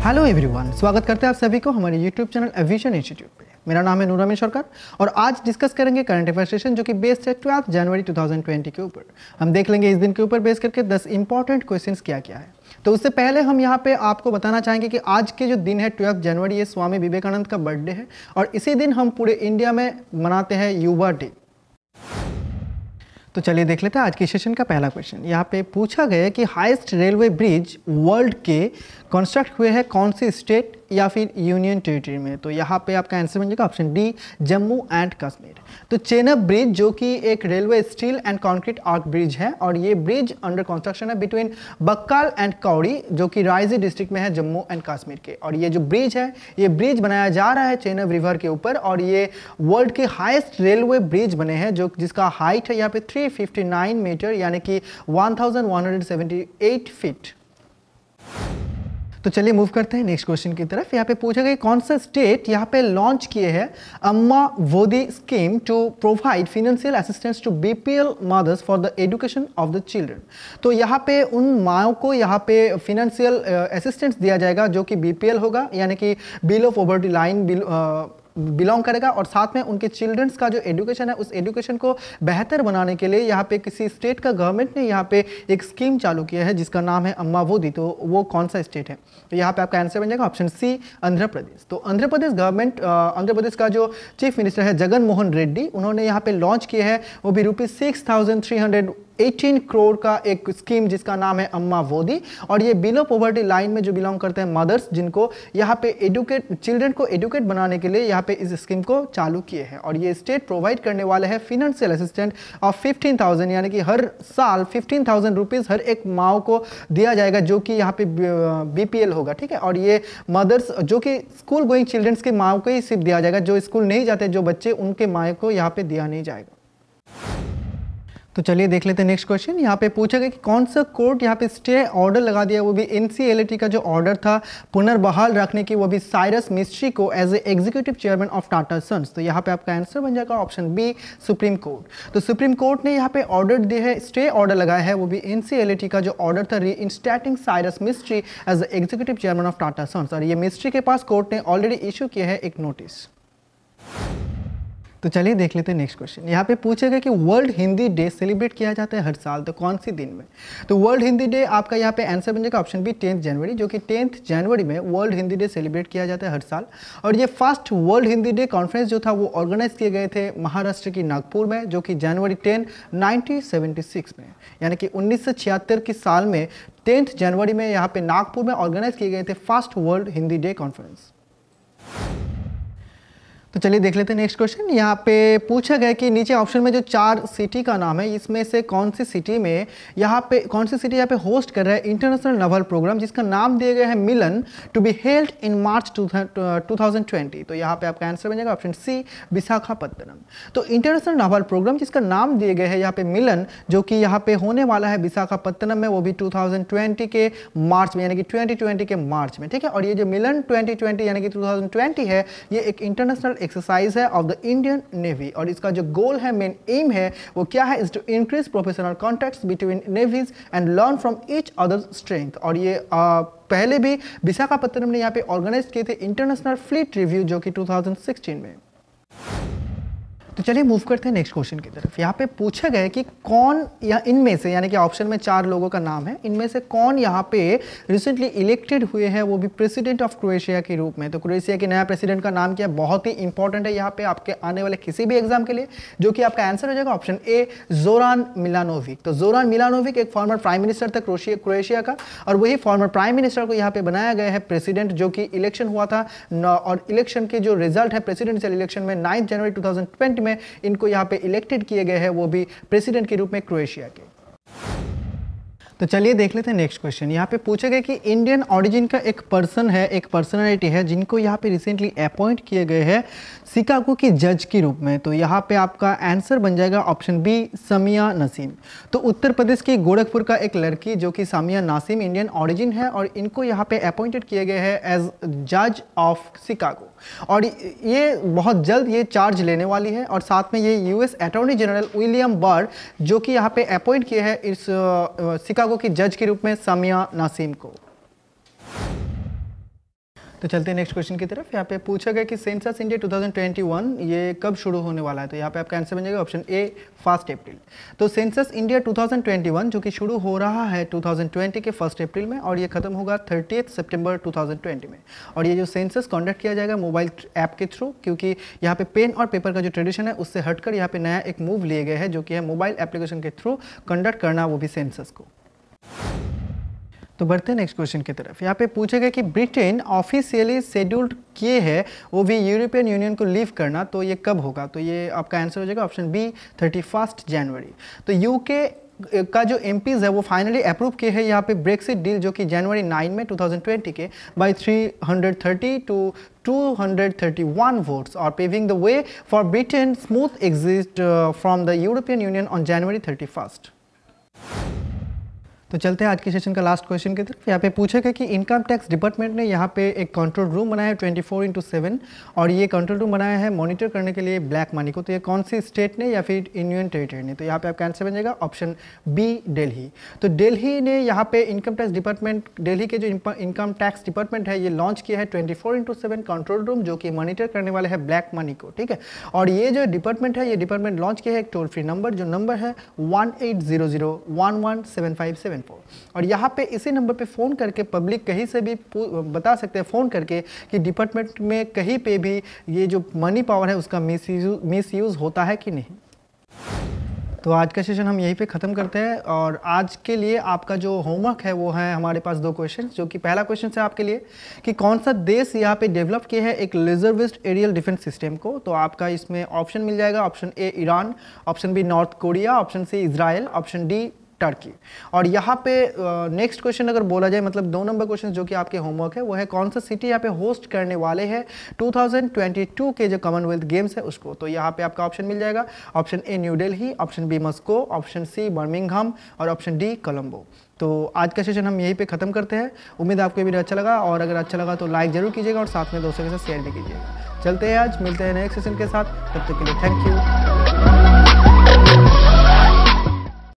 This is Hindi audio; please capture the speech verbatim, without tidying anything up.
हेलो एवरीवन, स्वागत करते हैं आप सभी को हमारे यूट्यूब चैनल एविजन इंस्टीट्यूट पे। मेरा नाम है रमेश सरकार और आज डिस्कस करेंगे करंट अफेयर सेशन जो कि बेस्ड है twelfth January two thousand twenty के ऊपर। हम देख लेंगे इस दिन के ऊपर बेस करके दस इंपॉर्टेंट क्वेश्चंस क्या क्या है। तो उससे पहले हम यहाँ पे आपको बताना चाहेंगे कि आज के जो दिन है ट्वेल्थ जनवरी, ये स्वामी विवेकानंद का बर्थडे है और इसी दिन हम पूरे इंडिया में मनाते हैं युवा डे। तो चलिए देख लेते हैं आज के सेशन का पहला क्वेश्चन। यहाँ पे पूछा गया है कि हाईएस्ट रेलवे ब्रिज वर्ल्ड के कंस्ट्रक्ट हुए हैं कौन से स्टेट या फिर यूनियन टेरिटरी में। तो यहाँ पे आपका आंसर बन जाएगा option D, Jammu and Kashmir. तो चेनाब ब्रिज जो कि एक railway steel and concrete arch bridge है और ये ब्रिज अंडर कंस्ट्रक्शन है बिटवीन बक्काल एंड कौड़ी जो कि रायसी डिस्ट्रिक्ट में है जम्मू एंड कश्मीर के। और ये जो ब्रिज है ये ब्रिज बनाया जा रहा है चेनाब रिवर के ऊपर और ये वर्ल्ड के हाईएस्ट रेलवे ब्रिज बने हैं जो जिसका हाइट है यहाँ पे थ्री फिफ्टी नाइन मीटर यानी कि one thousand one hundred seventy eight feet. तो चलिए मूव करते हैं नेक्स्ट क्वेश्चन की तरफ। यहाँ पे पूछा गया कौन सा स्टेट यहाँ पे लॉन्च किए हैं Amma Vodi scheme to provide financial assistance to BPL mothers for the education of the children. तो यहाँ पे उन माओं को यहाँ पे फाइनेंशियल असिस्टेंस दिया जाएगा जो कि बीपीएल होगा यानी कि बिलो पॉवर्टी लाइन बिलोंग करेगा और साथ में उनके चिल्ड्रंस का जो एजुकेशन है उस एजुकेशन को बेहतर बनाने के लिए यहाँ पे किसी स्टेट का गवर्नमेंट ने यहाँ पे एक स्कीम चालू किया है जिसका नाम है अम्मा वोदी। तो वो कौन सा स्टेट है? तो यहाँ पे आपका आंसर बन जाएगा ऑप्शन सी, आंध्र प्रदेश। तो आंध्र प्रदेश गवर्नमेंट आंध्र प्रदेश का जो चीफ मिनिस्टर है जगन मोहन रेड्डी, उन्होंने यहाँ पे लॉन्च किया है वो भी rupees six thousand three hundred eighteen crore का एक स्कीम जिसका नाम है अम्मा वोदी। और ये बिलो पॉवर्टी लाइन में जो बिलोंग करते हैं मदर्स जिनको यहाँ पे एडुकेट चिल्ड्रन को एडुकेट बनाने के लिए यहाँ पे इस स्कीम को चालू किए हैं। और ये स्टेट प्रोवाइड करने वाले हैं financial assistant of fifteen thousand यानी कि हर साल फिफ्टीन थाउजेंड रुपीज़ हर एक माँ को दिया जाएगा जो कि यहाँ पे बीपीएल होगा, ठीक है। और ये मदर्स जो कि स्कूल गोइंग चिल्ड्रंस के माँ को ही सिर्फ दिया जाएगा, जो स्कूल नहीं जाते जो बच्चे उनके माँ को यहाँ पे दिया नहीं जाएगा। तो चलिए देख लेते हैं नेक्स्ट क्वेश्चन। यहाँ पे पूछा गया कि कौन सा कोर्ट यहाँ पे स्टे ऑर्डर लगा दिया, वो भी एनसीएलटी का जो ऑर्डर था पुनर्बहाल रखने की, वो भी साइरस मिस्ट्री को as a executive chairman of Tata sons. तो यहाँ पे आपका आंसर बन जाएगा ऑप्शन बी, सुप्रीम कोर्ट। तो सुप्रीम कोर्ट ने यहाँ पे ऑर्डर दिए है, स्टे ऑर्डर लगाया है, वो भी एनसीएलटी का जो ऑर्डर था reinstating Cyrus Mistry as a executive chairman of Tata sons. और ये मिस्ट्री के पास कोर्ट ने ऑलरेडी इशू किया है एक नोटिस। तो चलिए देख लेते हैं नेक्स्ट क्वेश्चन। यहाँ पे पूछेगा कि वर्ल्ड हिंदी डे सेलिब्रेट किया जाता है हर साल, तो कौन सी दिन में? तो वर्ल्ड हिंदी डे आपका यहाँ पे आंसर बन जाएगा ऑप्शन बी, टेंथ जनवरी, जो कि टेंथ जनवरी में वर्ल्ड हिंदी डे सेलिब्रेट किया जाता है हर साल। और ये first world Hindi day conference जो था वो ऑर्गेनाइज किए गए थे महाराष्ट्र की नागपुर में, जो कि January ten nineteen seventy six में यानी कि उन्नीस सौ छिहत्तर की साल में टेंथ जनवरी में यहाँ पे नागपुर में ऑर्गेनाइज किए गए थे first world Hindi day conference. तो चलिए देख लेते हैं नेक्स्ट क्वेश्चन। यहाँ पे पूछा गया कि नीचे ऑप्शन में जो चार सिटी का नाम है इसमें से कौन सी सिटी में यहाँ पे कौन सी सिटी यहाँ पे होस्ट कर रहा है इंटरनेशनल नावल प्रोग्राम जिसका नाम दिया गया है Milan to be held in March two thousand twenty. तो यहाँ पे आपका आंसर बन जाएगा ऑप्शन सी, विशाखापत्तनम। तो इंटरनेशनल नावल प्रोग्राम जिसका नाम दिए गए हैं यहाँ पे मिलन, जो कि यहाँ पे होने वाला है विशाखापत्तनम में, वो भी टू थाउजेंड ट्वेंटी के मार्च में यानी कि ट्वेंटी ट्वेंटी के मार्च में, ठीक है। और ये जो मिलन ट्वेंटी ट्वेंटी यानी कि टू थाउजेंड ट्वेंटी है ये एक इंटरनेशनल एक्सरसाइज है ऑफ द इंडियन नेवी और इसका जो गोल है, मेन एम है, वो क्या है, is to increase professional contacts between navies and learn from each other strength. और ये आ, पहले भी विशाखापत्तनम ने यहाँ पे ऑर्गेनाइज किए थे इंटरनेशनल फ्लीट रिव्यू जो कि टू थाउजेंड सिक्सटीन में। तो चलिए मूव करते हैं नेक्स्ट क्वेश्चन की तरफ। यहाँ पे पूछा गया है कि कौन या इनमें से यानी कि ऑप्शन में चार लोगों का नाम है, इनमें से कौन यहाँ पे रिसेंटली इलेक्टेड हुए हैं वो भी प्रेसिडेंट ऑफ क्रोएशिया के रूप में। तो क्रोएशिया के नया प्रेसिडेंट का नाम क्या है, बहुत ही इंपॉर्टेंट है यहाँ पे आपके आने वाले किसी भी एग्जाम के लिए, जो कि आपका आंसर हो जाएगा ऑप्शन ए, जोरान मिलानोविक। तो जोरान मिलानोविक एक फॉर्मर प्राइम मिनिस्टर था क्रोएशिया का और वही फॉर्मर प्राइम मिनिस्टर को यहाँ पे बनाया गया है प्रेसिडेंट, जो कि इलेक्शन हुआ था और इलेक्शन के जो रिजल्ट है प्रेसिडेंशियल इलेक्शन में ninth January two thousand twenty में इनको यहाँ पे इलेक्टेड किए गए हैं, वो भी प्रेसिडेंट के रूप में क्रोएशिया के। तो चलिए देख लेते हैं नेक्स्ट क्वेश्चन। यहाँ पे पूछा गया कि इंडियन ऑरिजिन का एक पर्सन है, एक पर्सनालिटी है जिनको यहाँ पे रिसेंटली अपॉइंट किए गए हैं शिकागो की जज के रूप में। तो यहाँ पे आपका आंसर बन जाएगा ऑप्शन बी, सामिया नसीम। तो उत्तर प्रदेश की गोरखपुर का एक लड़की जो कि सामिया नासिम इंडियन ऑरिजिन है और इनको यहाँ पे अपॉइंटेड किए गए हैं एज जज ऑफ शिकागो और ये बहुत जल्द ये चार्ज लेने वाली है। और साथ में ये US attorney general William Barr जो कि यहाँ पे अपॉइंट किए हैं इस शिकागो की जज के रूप में सामिया नासिम को। तो चलते हैं नेक्स्ट क्वेश्चन की तरफ। यहाँ पे पूछा गया कि census India two thousand twenty one ये कब शुरू होने वाला है, तो यहाँ पे आपका आंसर बन जाएगा ऑप्शन ए फर्स्ट अप्रैल। तो census India two thousand twenty one जो कि शुरू हो रहा है टू थाउजेंड ट्वेंटी के फर्स्ट अप्रैल में और ये खत्म होगा थर्टियथ सितंबर टू थाउजेंड ट्वेंटी में। और ये जो सेंसस कंडक्ट किया जाएगा मोबाइल ऐप के थ्रू, क्योंकि यहाँ पे पेन और पेपर का जो ट्रेडिशन है उससे हटकर यहाँ पे नया एक मूव लिए गए हैं जो कि है मोबाइल एप्लीकेशन के थ्रू कंडक्ट करना, वो भी सेंसस को। तो बढ़ते हैं नेक्स्ट क्वेश्चन की तरफ। यहाँ पे पूछा गया कि ब्रिटेन ऑफिशियली शेड्यूल्ड किए है वो भी यूरोपियन यूनियन को लीव करना, तो ये कब होगा, तो ये आपका आंसर हो जाएगा option B thirty first January. तो यूके का जो एमपीज है वो फाइनली अप्रूव किए हैं यहाँ पे ब्रेक्सिट डील जो कि जनवरी नाइन में टू थाउजेंड ट्वेंटी के by three hundred thirty two two hundred thirty one votes और paving the way for Britain smooth exit from the European union on January thirty first. तो चलते हैं आज के सेशन का लास्ट क्वेश्चन की तरफ। यहाँ पे पूछा गया कि इनकम टैक्स डिपार्टमेंट ने यहाँ पे एक कंट्रोल रूम बनाया है ट्वेंटी फोर इंटू सेवन और ये कंट्रोल रूम बनाया है मॉनिटर करने के लिए ब्लैक मनी को। तो ये कौन सी स्टेट ने या फिर यूनियन टेरिटरी ने, तो यहाँ पे आपका आंसर बन जाएगा ऑप्शन बी दिल्ली। तो दिल्ली ने यहाँ पे इनकम टैक्स डिपार्टमेंट, दिल्ली के जो इनकम टैक्स डिपार्टमेंट है ये लॉन्च किया है twenty four into seven control room जो कि मॉनिटर करने वाले है ब्लैक मनी को, ठीक है। और ये जो डिपार्टमेंट है ये डिपार्टमेंट लॉन्च किया है एक टोल फ्री नंबर, जो नंबर है one eight zero zero one one seven five seven four. और यहाँ पे इसी नंबर पे फ़ोन करके पब्लिक कहीं से भी बता सकते हैं फ़ोन करके कि डिपार्टमेंट में कहीं पे भी ये जो मनी पावर है उसका मिस यूज मिस यूज़ होता है कि नहीं। तो आज का सेशन हम यहीं पे ख़त्म करते हैं और आज के लिए आपका जो होमवर्क है वो है हमारे पास दो क्वेश्चन, जो कि पहला क्वेश्चन है आपके लिए कि कौन सा देश यहाँ पे डेवलप किया है एक रिजर्विस्ट एरियल डिफेंस सिस्टम को। तो आपका इसमें ऑप्शन मिल जाएगा option A Iran, option B North Korea, option C Israel, option D Turkey. और यहाँ पे नेक्स्ट क्वेश्चन अगर बोला जाए मतलब दो नंबर क्वेश्चन जो कि आपके होमवर्क है वो है कौन सा सिटी यहाँ पे होस्ट करने वाले हैं टू थाउजेंड ट्वेंटी टू के जो कॉमनवेल्थ गेम्स है उसको। तो यहाँ पे आपका ऑप्शन मिल जाएगा option A New Delhi, option B Moscow, option C Birmingham और ऑप्शन डी कोलंबो। तो आज का सेशन हम यहीं पे ख़त्म करते हैं। उम्मीद आपको वीडियो अच्छा लगा और अगर अच्छा लगा तो लाइक जरूर कीजिएगा और साथ में दोस्तों के साथ शेयर भी कीजिएगा। चलते हैं, आज मिलते हैं नेक्स्ट सेशन के साथ, तब तक के लिए थैंक यू।